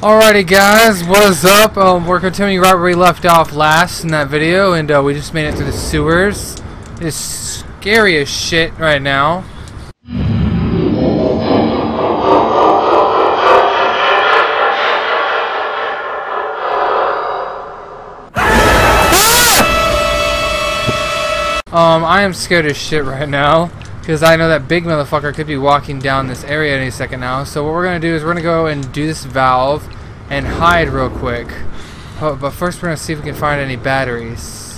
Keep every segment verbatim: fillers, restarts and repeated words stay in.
Alrighty guys, what is up? Um, we're continuing right where we left off last in that video, and uh, we just made it through the sewers. It's scary as shit right now. Um, I am scared as shit right now, because I know that big motherfucker could be walking down this area any second now. So what we're going to do is we're going to go and do this valve and hide real quick. Oh, but first we're going to see if we can find any batteries.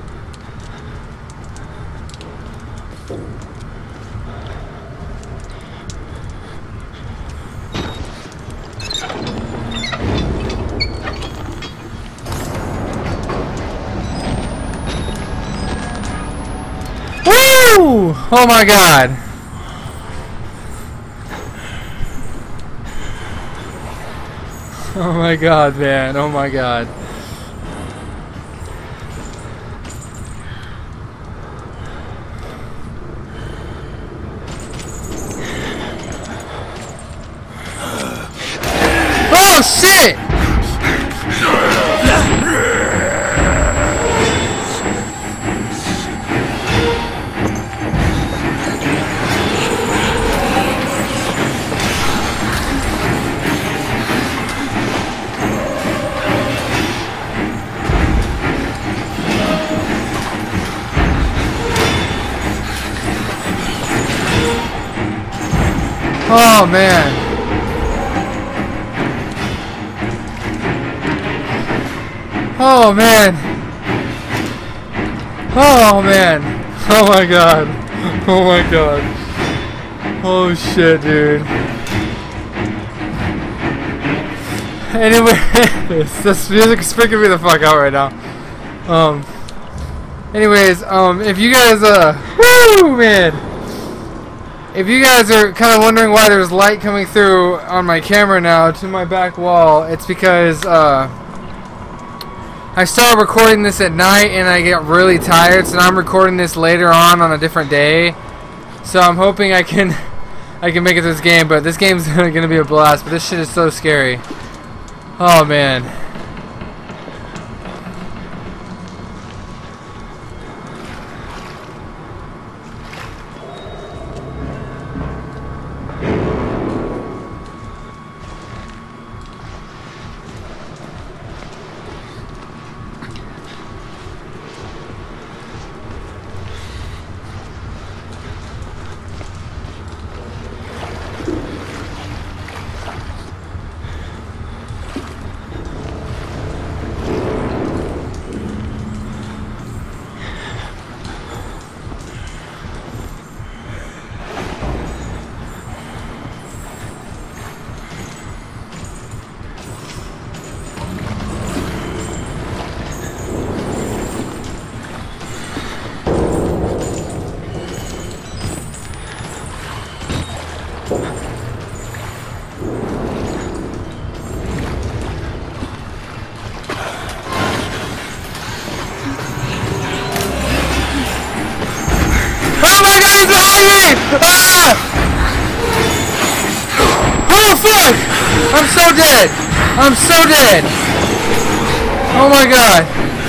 Woo! Oh my god. Oh my god, man. Oh my god. Oh shit! Oh man. Oh man. Oh man. Oh my god. Oh my god. Oh shit, dude. Anyway, this music is freaking me the fuck out right now. Um. Anyways, um, if you guys, uh, woo, man. If you guys are kind of wondering why there's light coming through on my camera now to my back wall, it's because uh, I started recording this at night and I get really tired, so now I'm recording this later on on a different day. So I'm hoping I can I can make it through this game, but this game's gonna be a blast. But this shit is so scary. Oh man. Ah! Oh fuck! I'm so dead! I'm so dead! Oh my god!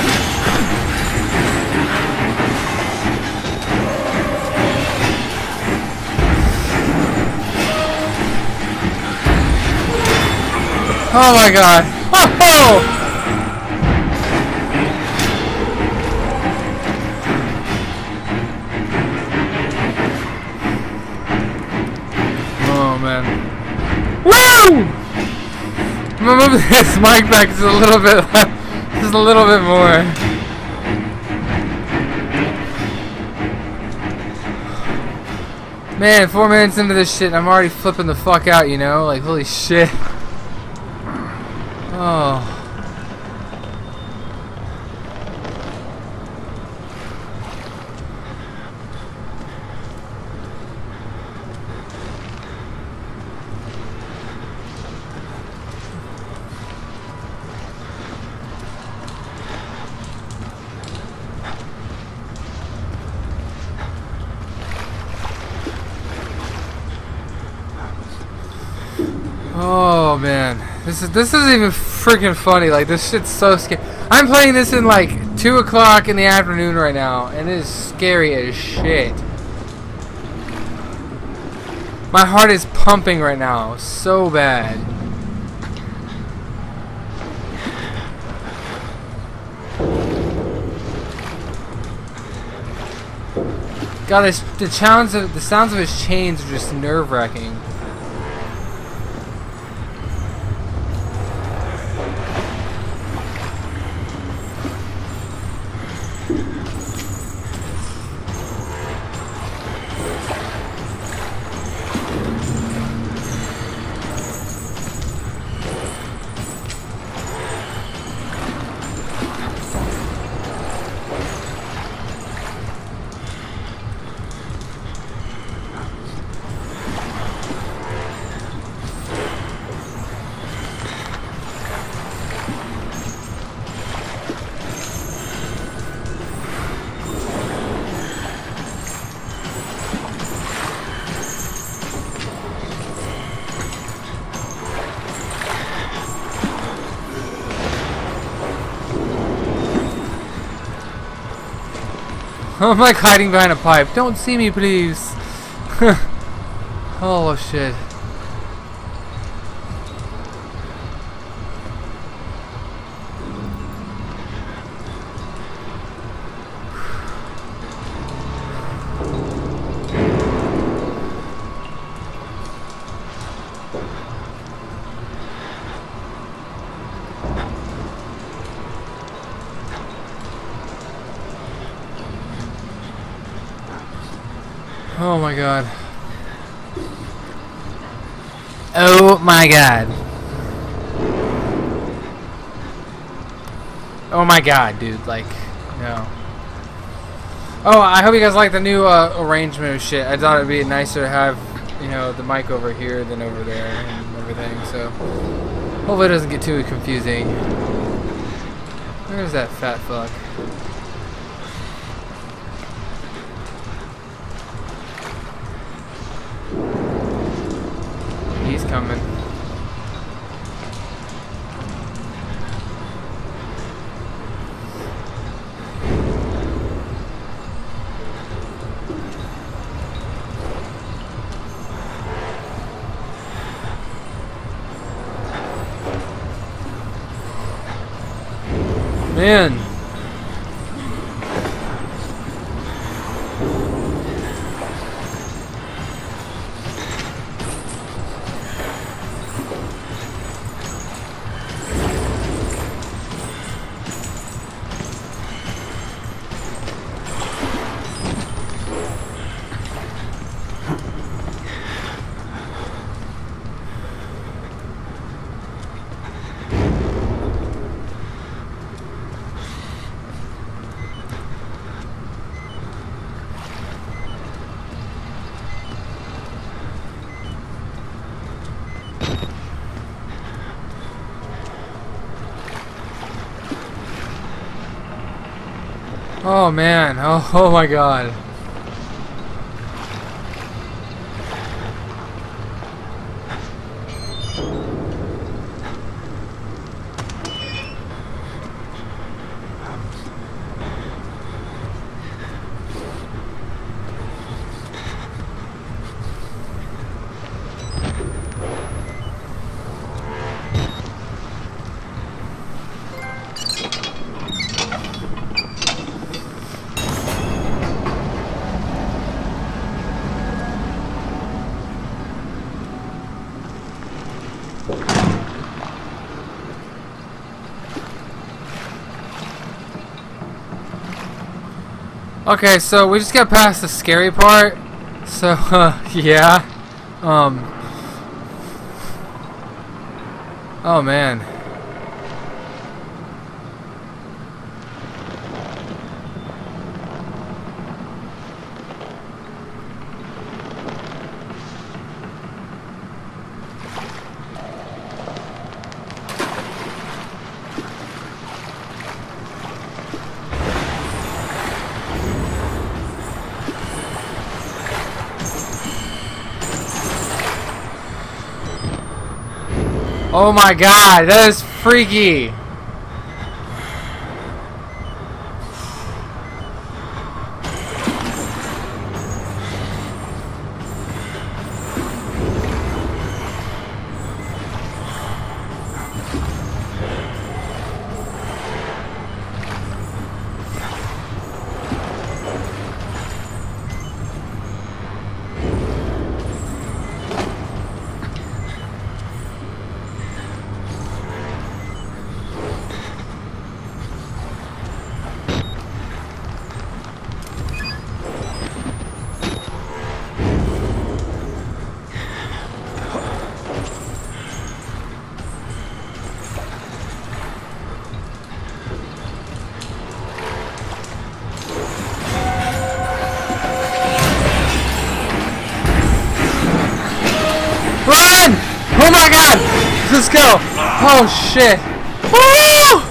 Oh my god! Oh! Woo! I'm gonna move this mic back just a little bit, just a little bit more. Man, four minutes into this shit, I'm already flipping the fuck out, you know? Like, holy shit. Oh. This is this isn't even freaking funny. Like, this shit's so scary. I'm playing this in like two o'clock in the afternoon right now, and it is scary as shit. My heart is pumping right now, so bad. God, this, the sounds of the sounds of his chains are just nerve-wracking. I'm like hiding behind a pipe. Don't see me, please. Oh shit. Oh my god. Oh my god. Oh my god, dude. Like, no. Oh, I hope you guys like the new uh, arrangement of shit. I thought it'd be nicer to have, you know, the mic over here than over there and everything, so hopefully it doesn't get too confusing. Where's that fat fuck? He's coming. Man. Oh man, oh, oh my god. Okay, so we just got past the scary part. So, uh, yeah. Um. Oh, man. Oh my god, that is freaky. Run! Oh my god! Let's go! Oh shit! Oh!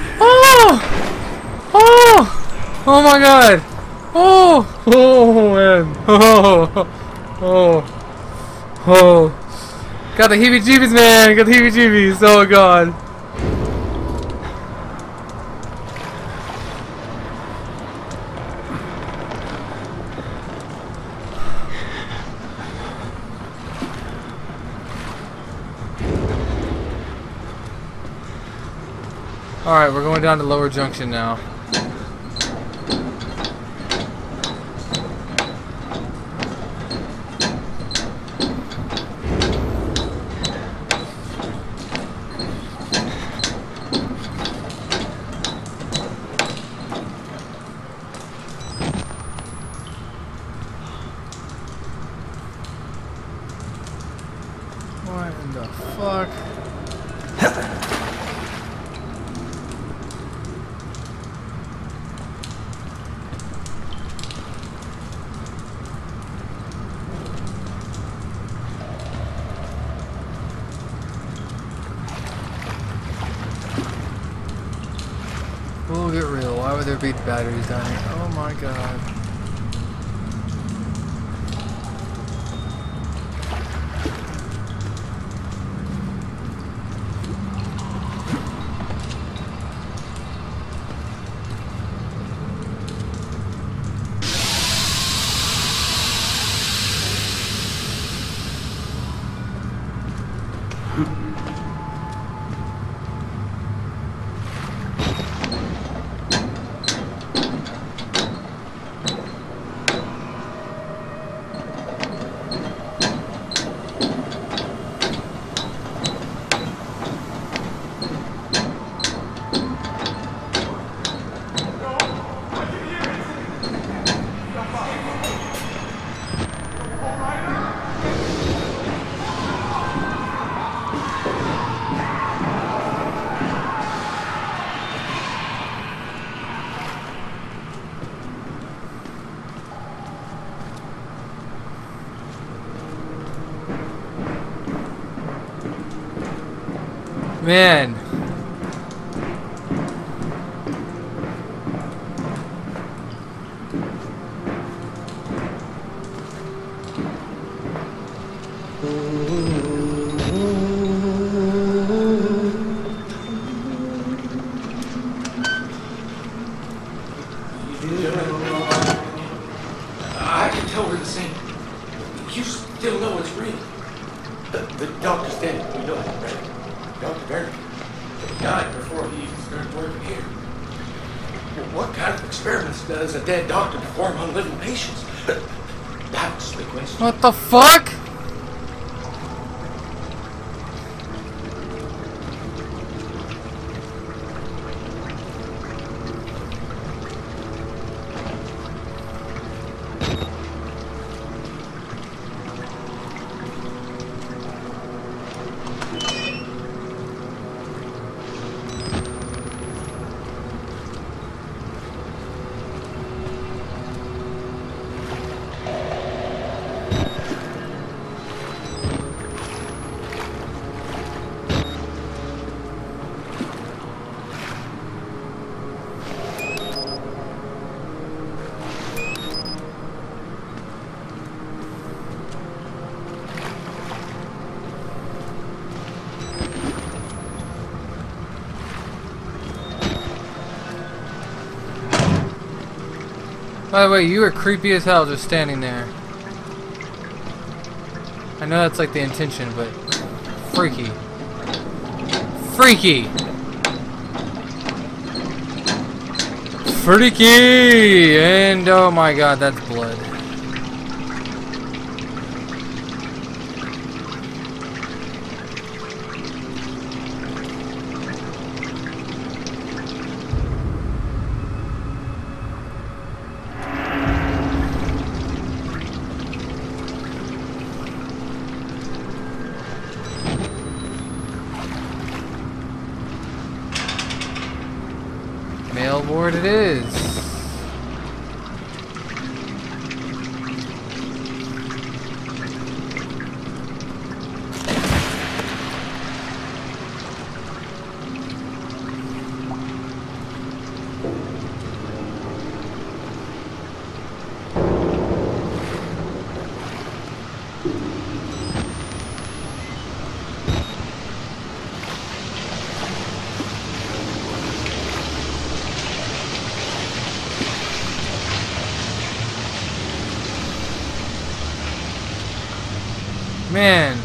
Oh! Oh! Oh my god! Oh! Oh man! Oh! Oh! Oh! Got the heebie-jeebies, man! Got the heebie-jeebies! Oh god! Alright, we're going down to Lower Junction now. What in the fuck? We'll get real. Why would there be batteries down here? Oh my god. Man. I can tell we're the same. You still know it's real. The, the doctor's dead. We know that, right? Doctor Barry. He died before he even started working here. What kind of experiments does a dead doctor perform on living patients? That's the question. What the fuck? By the way, you were creepy as hell just standing there. I know that's like the intention, but freaky. Freaky! Freaky! And oh my god, that's blood. Mail ward it is. Man.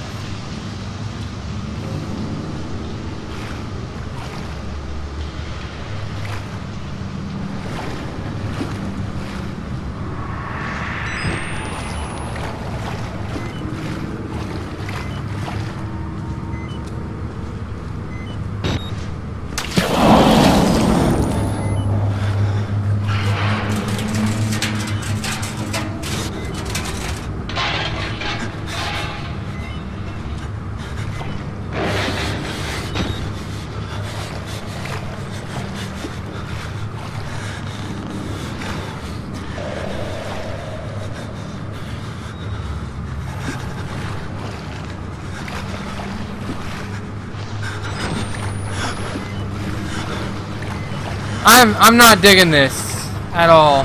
I'm I'm not digging this at all.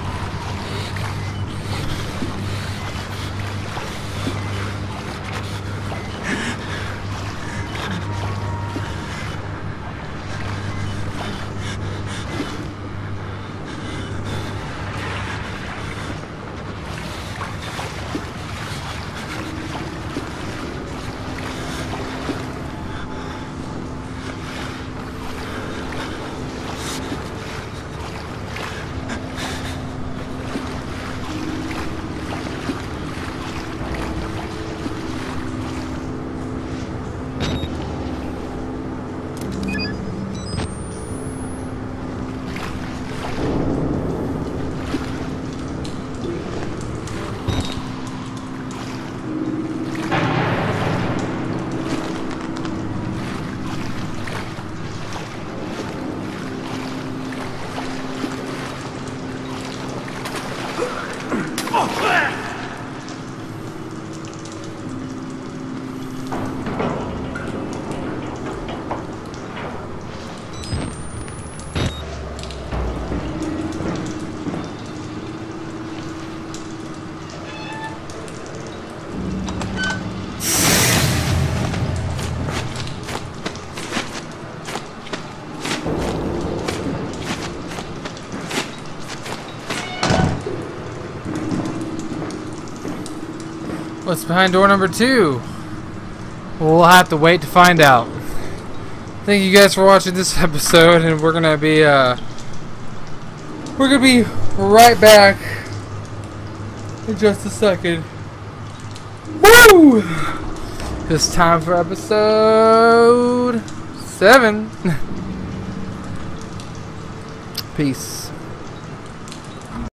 What's behind door number two? We'll have to wait to find out. Thank you guys for watching this episode, and we're gonna be uh, we're gonna be right back in just a second. Woo! It's time for episode seven. Peace.